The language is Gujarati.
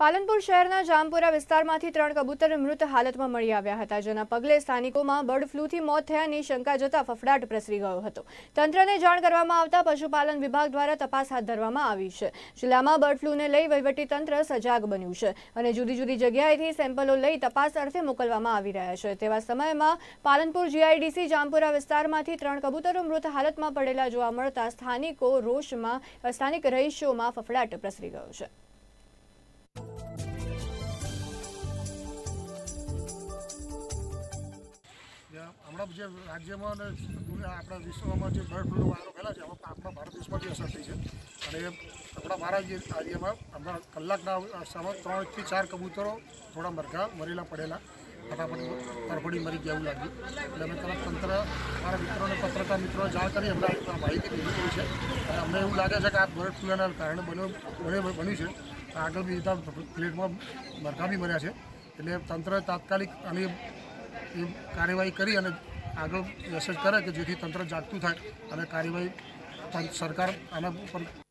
પાલનપુર શહેરના જામપુરા વિસ્તારમાંથી 3 કબૂતર મૃત હાલતમાં મળી આવ્યા હતા, જેના પગલે સ્થાનિકોમાં બર્ડ ફ્લૂથી મોત થયાની શંકા જતા ફફડાટ પ્રસરી ગયો હતો। તંત્રને જાણ કરવામાં આવતા પશુપાલન વિભાગ દ્વારા તપાસ હાથ ધરવામાં આવી છે। જિલ્લામાં બર્ડ ફ્લૂને લઈ વહીવટી તંત્ર સજાગ બન્યું છે અને જુદી જુદી જગ્યાએથી સેમ્પલો લઈ તપાસ અર્થે મોકલવામાં આવી રહ્યા છે। તેવા સમયમાં પાલનપુર જીઆઈડીસી જામપુરા વિસ્તારમાંથી 3 કબૂતરો મૃત હાલતમાં પડેલા જોવા મળતા સ્થાનિક રહીશોમાં ફફડાટ પ્રસરી ગયો છે। હમણાં જે રાજ્યમાં અને આપણા વિશ્વમાં જે બર્ડ ફ્લૂનો વાયરો ફેલાય છે એમાં આપણા ભારત દેશમાંથી અસર થઈ છે અને આપણા મારા એરિયામાં હમણાં કલાકના અરસામાં 3 થી 4 કબૂતરો થોડા મરઘા મરેલા પડેલા ફટાફટ તરફડી મરી ગયા એવું લાગ્યું। એટલે અમે તરત તંત્ર મારા મિત્રોને પત્રકાર મિત્રોને જાણ કરી હમણાં માહિતી લીધી છે અને અમને એવું લાગે છે કે આ બર્ડ ફ્લૂના કારણે બન્યું છે। આગળ બી પ્લેટમાં મરઘા બી મર્યા છે, એટલે તંત્ર તાત્કાલિક આની કાર્યવાહી કરી અને આગળ મેસેજ કરે કે જેથી તંત્ર જાગતું થાય અને કાર્યવાહી સરકાર આના ઉપર